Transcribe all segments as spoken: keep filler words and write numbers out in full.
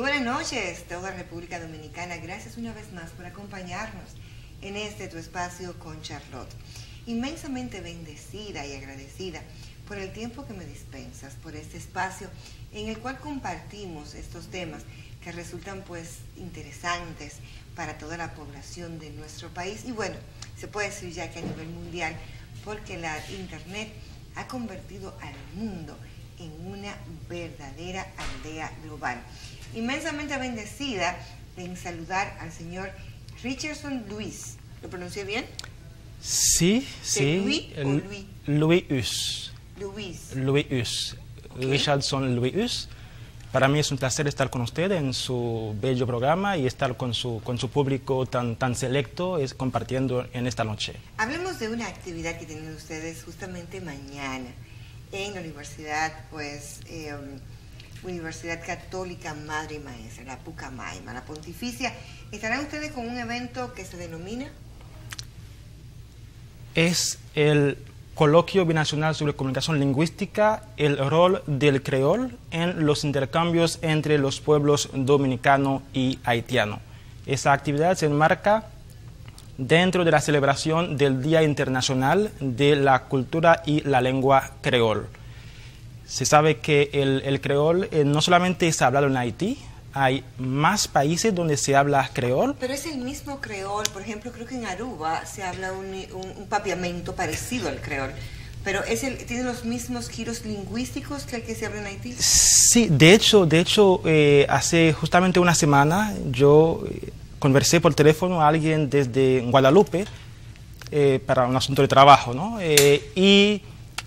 Muy buenas noches, toda República Dominicana. Gracias una vez más por acompañarnos en este tu espacio con Charlotte. Inmensamente bendecida y agradecida por el tiempo que me dispensas, por este espacio en el cual compartimos estos temas que resultan pues interesantes para toda la población de nuestro país. Y bueno, se puede decir ya que a nivel mundial, porque la internet ha convertido al mundo en una verdadera aldea global. Inmensamente bendecida en saludar al señor Richardson Luis. ¿Lo pronuncié bien? Sí, sí. ¿Luis o Luis? Louis. Luis. Louis. Okay. Richardson Louis. Para mí es un placer estar con usted en su bello programa y estar con su, con su público tan, tan selecto, es, compartiendo en esta noche. Hablemos de una actividad que tienen ustedes justamente mañana en la Universidad, pues, eh, Universidad Católica Madre y Maestra, la Pucamaima, la Pontificia. ¿Estarán ustedes con un evento que se denomina? Es el Coloquio Binacional sobre Comunicación Lingüística, el rol del creol en los intercambios entre los pueblos dominicano y haitiano. Esa actividad se enmarca dentro de la celebración del Día Internacional de la Cultura y la Lengua Creol. Se sabe que el, el creol eh, no solamente es hablado en Haití, hay más países donde se habla creol. Pero es el mismo creol, por ejemplo, creo que en Aruba se habla un, un, un papiamento parecido al creol, pero es el, tiene los mismos giros lingüísticos que el que se habla en Haití. Sí, de hecho, de hecho eh, hace justamente una semana yo eh, conversé por teléfono a alguien desde Guadalupe eh, para un asunto de trabajo, ¿no? Eh, y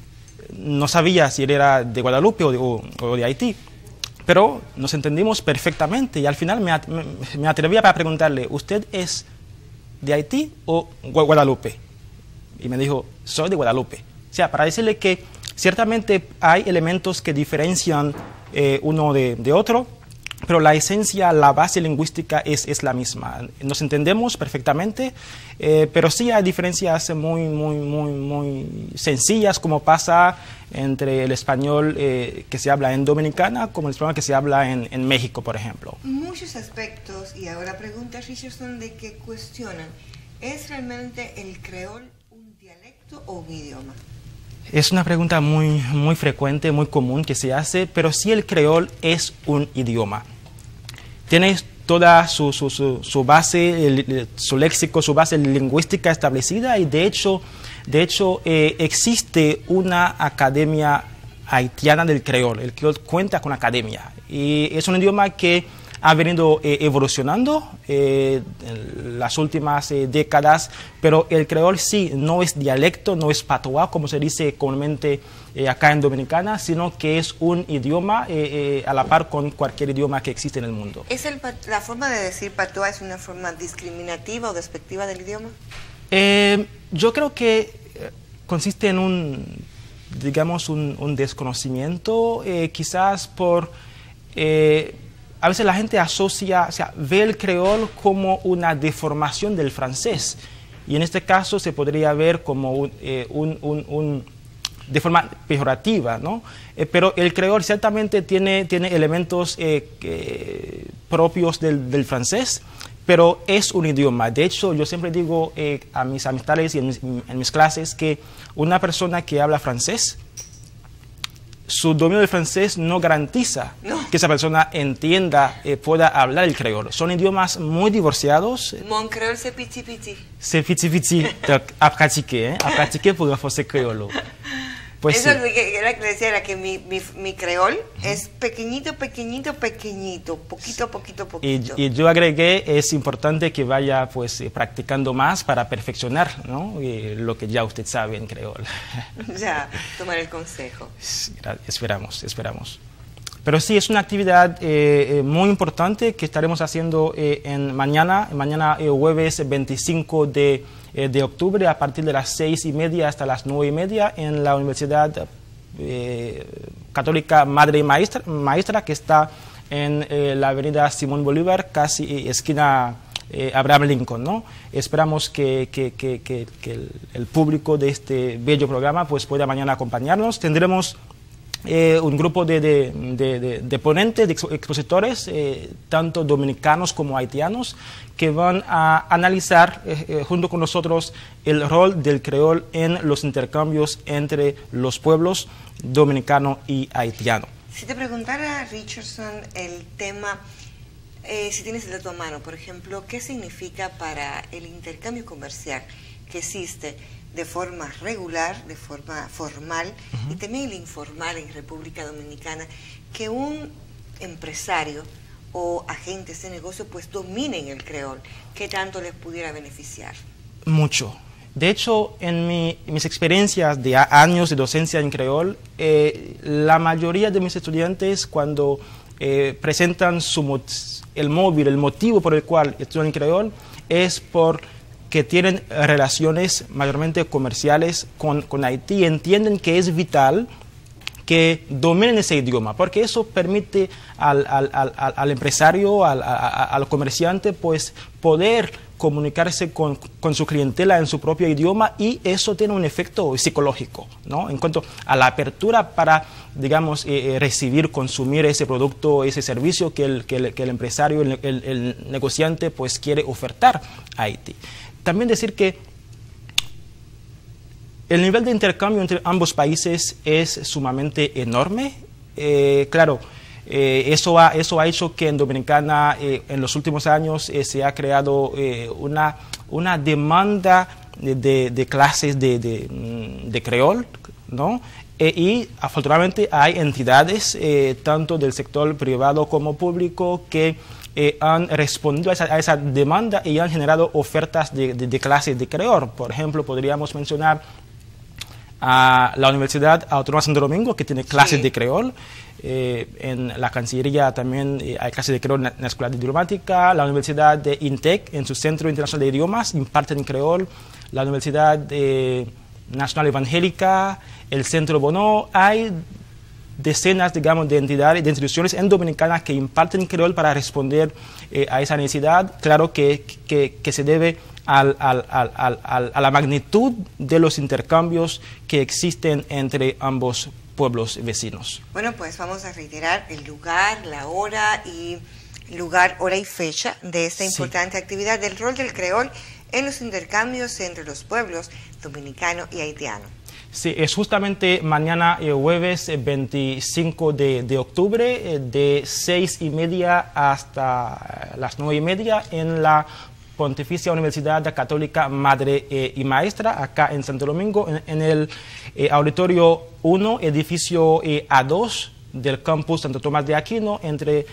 no sabía si él era de Guadalupe o de, o, o de Haití, pero nos entendimos perfectamente y al final me, me, me atreví a preguntarle, ¿usted es de Haití o Guadalupe? Y me dijo, soy de Guadalupe. O sea, para decirle que ciertamente hay elementos que diferencian eh, uno de, de otro, pero la esencia, la base lingüística es, es la misma. Nos entendemos perfectamente, eh, pero sí hay diferencias muy, muy, muy, muy sencillas, como pasa entre el español eh, que se habla en Dominicana como el español que se habla en, en México, por ejemplo. Muchos aspectos, y ahora pregunta Richardson de que cuestionan, ¿es realmente el creol un dialecto o un idioma? Es una pregunta muy, muy frecuente, muy común que se hace, pero sí el creol es un idioma. Tiene toda su, su, su, su base, el, su léxico, su base lingüística establecida y de hecho, de hecho eh, existe una academia haitiana del creol. El creol cuenta con academia y es un idioma que ha venido eh, evolucionando eh, en las últimas eh, décadas, pero el creol sí no es dialecto, no es patois, como se dice comúnmente eh, acá en Dominicana, sino que es un idioma eh, eh, a la par con cualquier idioma que existe en el mundo. ¿Es el, la forma de decir patois es una forma discriminativa o despectiva del idioma? Eh, yo creo que eh, consiste en un, digamos, un, un desconocimiento, eh, quizás por... Eh, A veces la gente asocia, o sea, ve el creol como una deformación del francés. Y en este caso se podría ver como un, eh, un, un, un de forma pejorativa, ¿no? Eh, pero el creol ciertamente tiene, tiene elementos eh, que, propios del, del francés, pero es un idioma. De hecho, yo siempre digo eh, a mis amistades y en mis, en mis clases que una persona que habla francés, su dominio del francés no garantiza no. que esa persona entienda, eh, pueda hablar el creol. Son idiomas muy divorciados. Mon creol c'est petit petit. C'est petit petit à pratiquer, hein, à pratiquer pour renforcer créole. Pues Eso sí. es que era que decía era que mi, mi, mi creol uh-huh. es pequeñito, pequeñito, pequeñito, poquito, poquito, poquito. Y, y yo agregué, es importante que vaya pues eh, practicando más para perfeccionar, ¿no? eh, lo que ya usted sabe en creol. Ya, tomar el consejo. Esperamos, esperamos. Pero sí, es una actividad eh, eh, muy importante que estaremos haciendo eh, en mañana, mañana eh, jueves veinticinco de octubre, a partir de las seis y media hasta las nueve y media en la Universidad eh, Católica Madre y Maestra, Maestra que está en eh, la avenida Simón Bolívar, casi esquina eh, Abraham Lincoln, ¿no? Esperamos que, que, que, que, que el, el público de este bello programa pues pueda mañana acompañarnos. Tendremos eh, un grupo de, de, de, de, de ponentes, de expositores, eh, tanto dominicanos como haitianos, que van a analizar eh, eh, junto con nosotros el rol del creol en los intercambios entre los pueblos dominicano y haitiano. Si te preguntara, Richardson, el tema, eh, si tienes el dato a mano, por ejemplo, ¿qué significa para el intercambio comercial que existe de forma regular, de forma formal, uh-huh, y también el informal en República Dominicana, que un empresario o agentes de negocio pues dominen el creol? ¿Qué tanto les pudiera beneficiar? Mucho. De hecho, en mi, mis experiencias de años de docencia en creol, eh, la mayoría de mis estudiantes cuando eh, presentan su, el móvil, el motivo por el cual estudian en creol, es por que tienen relaciones mayormente comerciales con, con Haití, entienden que es vital que dominen ese idioma, porque eso permite al, al, al, al empresario, al, al, al comerciante, pues poder comunicarse con, con su clientela en su propio idioma, y eso tiene un efecto psicológico, ¿no? En cuanto a la apertura para, digamos, eh, recibir, consumir ese producto, ese servicio que el, que el, que el empresario, el, el, el negociante, pues quiere ofertar a Haití. También decir que el nivel de intercambio entre ambos países es sumamente enorme. Eh, claro, eh, eso, ha, eso ha hecho que en Dominicana eh, en los últimos años eh, se ha creado eh, una, una demanda de, de, de clases de, de, de creol, ¿no? Eh, y afortunadamente hay entidades, eh, tanto del sector privado como público, que Eh, han respondido a esa, a esa demanda y han generado ofertas de, de, de clases de creol. Por ejemplo, podríamos mencionar a la Universidad Autónoma de Santo Domingo, que tiene clases sí. de creol. Eh, en la Cancillería también eh, hay clases de creol en la Escuela de Diplomática. La Universidad de INTEC, en su Centro Internacional de Idiomas, imparten en creol. La Universidad eh, Nacional Evangélica, el Centro Bono. Hay decenas, digamos, de entidades, de instituciones en Dominicana que imparten creol para responder eh, a esa necesidad. Claro que, que, que se debe al, al, al, al, a la magnitud de los intercambios que existen entre ambos pueblos vecinos. Bueno, pues vamos a reiterar el lugar, la hora y lugar, hora y fecha de esta importante sí. actividad del rol del creol en los intercambios entre los pueblos dominicano y haitiano. Sí, es justamente mañana, eh, jueves eh, veinticinco de, de octubre, eh, de seis y media hasta las nueve y media en la Pontificia Universidad Católica Madre eh, y Maestra, acá en Santo Domingo, en, en el eh, Auditorio uno, edificio eh, A dos del campus Santo Tomás de Aquino, entre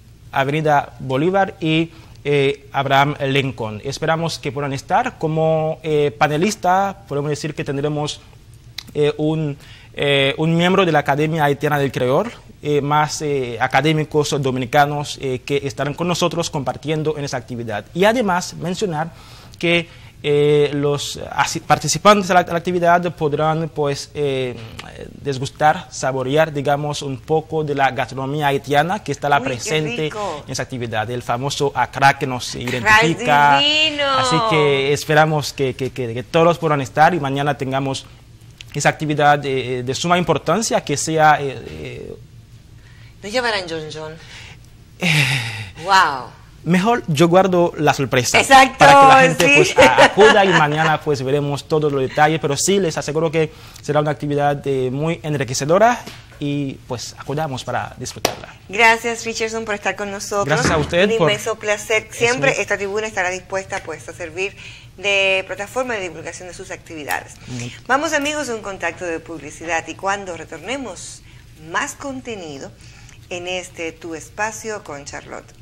Avenida Bolívar y eh, Abraham Lincoln. Esperamos que puedan estar. Como eh, panelista, podemos decir que tendremos Eh, un, eh, un miembro de la Academia Haitiana del Creol, eh, más eh, académicos dominicanos eh, que estarán con nosotros compartiendo en esa actividad. Y además mencionar que eh, los participantes de la, de la actividad podrán pues eh, desgustar, saborear, digamos, un poco de la gastronomía haitiana que estará Uy, presente en esa actividad, el famoso acra que nos identifica. Divino. Así que esperamos que, que, que, que todos puedan estar y mañana tengamos esa actividad de, de suma importancia, que sea... Eh, eh, ¿No llevarán John John? Eh, ¡Wow! Mejor yo guardo la sorpresa. Exacto, para que la gente sí. pues, a, acuda y mañana pues veremos todos los detalles, pero sí les aseguro que será una actividad eh, muy enriquecedora y pues acudamos para disfrutarla. Gracias, Richardson, por estar con nosotros. Gracias a usted. Un por... inmenso placer. Siempre esta tribuna estará dispuesta pues a servir de plataforma de divulgación de sus actividades. Bien. Vamos, amigos, a un contacto de publicidad y cuando retornemos más contenido en este Tu Espacio con Charlotte.